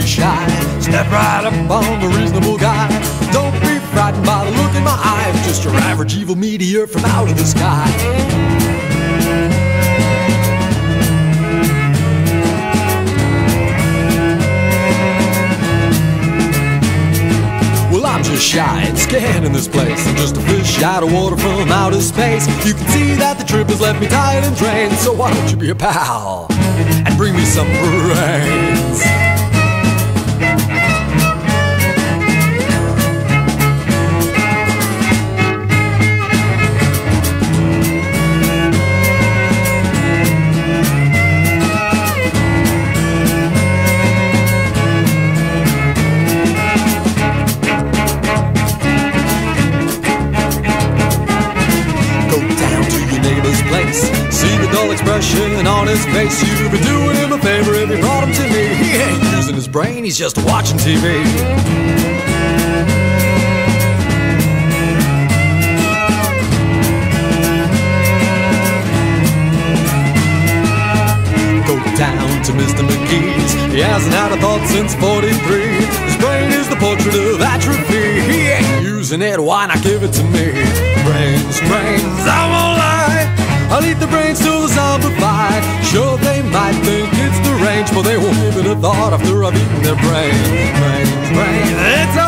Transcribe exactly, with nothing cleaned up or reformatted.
shy. Step right up on the reasonable guy. Don't be frightened by the look in my eye. I'm just your average evil meteor from out of the sky. Well, I'm just shy and scared in this place. I'm just a fish out of water from outer space. You can see that the trip has left me tired and drained. So why don't you be a pal and bring me some brains? See the dull expression on his face. You'd be doing him a favor if you brought him to me. He ain't using his brain, he's just watching T V. Go down to Mister McGee's. He hasn't had a thought since forty-three. His brain is the portrait of atrophy. He ain't using it, why not give it to me? Brains, brains, I won't lie, I'll eat the brains till the zombified. Sure, they might think it's deranged, but they won't give it a thought after I've eaten their brains. Brains, brains, it's